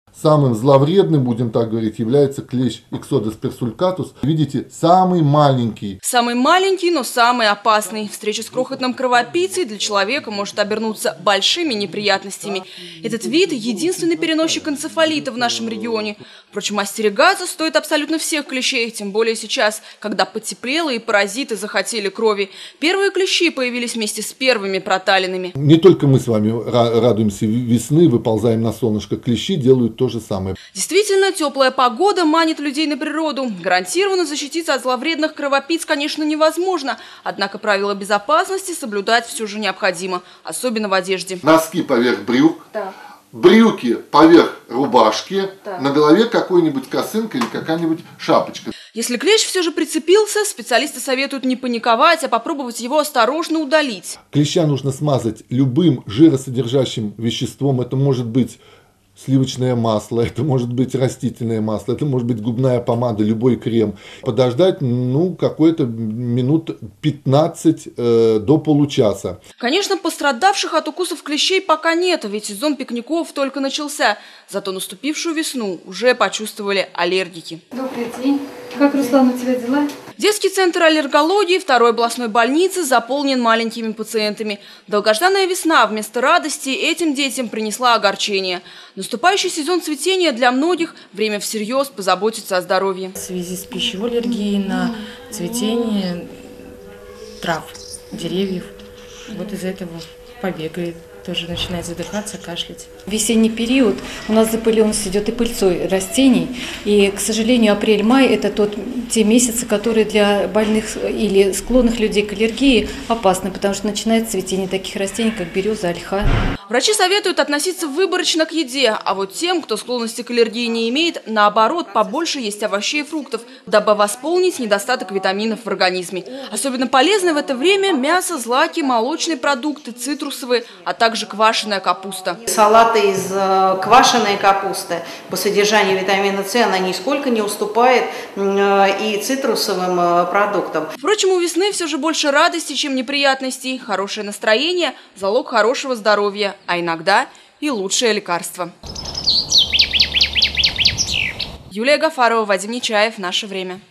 Самым зловредным, будем так говорить, является клещ Ixodes persulatus. Видите, самый маленький. Самый маленький, но самый опасный. Встреча с крохотным кровопийцей для человека может обернуться большими неприятностями. Этот вид – единственный переносчик энцефалита в нашем регионе. Впрочем, остерегаться стоит абсолютно всех клещей, тем более сейчас, когда потеплело и паразиты захотели крови. Первые клещи появились вместе с первыми проталинами. Не только мы с вами радуемся весны, выползаем на солнышко, клещи делают то же самое. Действительно, теплая погода манит людей на природу. Гарантированно защититься от зловредных кровопийц, конечно, невозможно. Однако правила безопасности соблюдать все же необходимо, особенно в одежде. Носки поверх брюк, Да. брюки поверх рубашки, Да. на голове какой-нибудь косынка или какая-нибудь шапочка. Если клещ все же прицепился, специалисты советуют не паниковать, а попробовать его осторожно удалить. Клеща нужно смазать любым жиросодержащим веществом. Это может быть сливочное масло, это может быть растительное масло, это может быть губная помада, любой крем. Подождать, какое-то минут 15 до получаса. Конечно, пострадавших от укусов клещей пока нет, ведь сезон пикников только начался. Зато наступившую весну уже почувствовали аллергики. Добрый день. Как, Руслан, у тебя дела? Детский центр аллергологии второй областной больницы заполнен маленькими пациентами. Долгожданная весна вместо радости этим детям принесла огорчение. Наступающий сезон цветения для многих – время всерьез позаботиться о здоровье. В связи с пищевой аллергией на цветение трав, деревьев, вот из-за этого побегает. Тоже начинает задыхаться, кашлять. В весенний период у нас запыленность идет и пыльцой растений. И, к сожалению, апрель-май – это те месяцы, которые для больных или склонных людей к аллергии опасны, потому что начинает цветение таких растений, как береза, ольха. Врачи советуют относиться выборочно к еде, а вот тем, кто склонности к аллергии не имеет, наоборот, побольше есть овощей и фруктов, дабы восполнить недостаток витаминов в организме. Особенно полезны в это время мясо, злаки, молочные продукты, цитрусовые, а также квашеная капуста. Салаты из квашеной капусты по содержанию витамина С она нисколько не уступает и цитрусовым продуктам. Впрочем, у весны все же больше радости, чем неприятностей. Хорошее настроение – залог хорошего здоровья, а иногда и лучшее лекарство. Юлия Гафарова, Вадим Нечаев. Наше время.